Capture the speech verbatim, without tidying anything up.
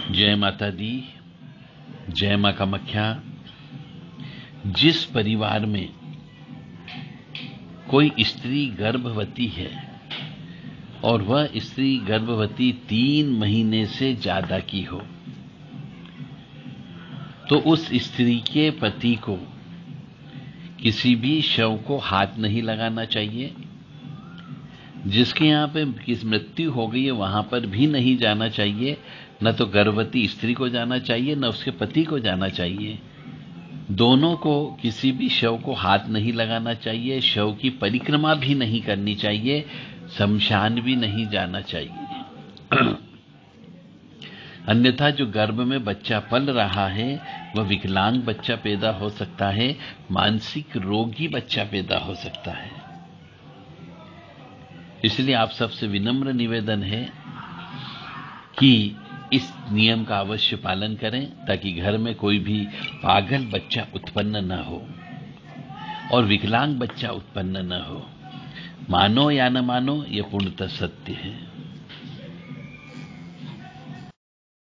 जय माता दी, जय मां कामाख्या। जिस परिवार में कोई स्त्री गर्भवती है और वह स्त्री गर्भवती तीन महीने से ज्यादा की हो, तो उस स्त्री के पति को किसी भी शव को हाथ नहीं लगाना चाहिए। जिसके यहाँ पे किस मृत्यु हो गई है वहां पर भी नहीं जाना चाहिए। न तो गर्भवती स्त्री को जाना चाहिए, न उसके पति को जाना चाहिए। दोनों को किसी भी शव को हाथ नहीं लगाना चाहिए। शव की परिक्रमा भी नहीं करनी चाहिए। शमशान भी नहीं जाना चाहिए। अन्यथा जो गर्भ में बच्चा पल रहा है वह विकलांग बच्चा पैदा हो सकता है, मानसिक रोगी बच्चा पैदा हो सकता है। इसलिए आप सबसे विनम्र निवेदन है कि इस नियम का अवश्य पालन करें, ताकि घर में कोई भी पागल बच्चा उत्पन्न न हो और विकलांग बच्चा उत्पन्न न हो। मानो या न मानो, यह पूर्णतः सत्य है।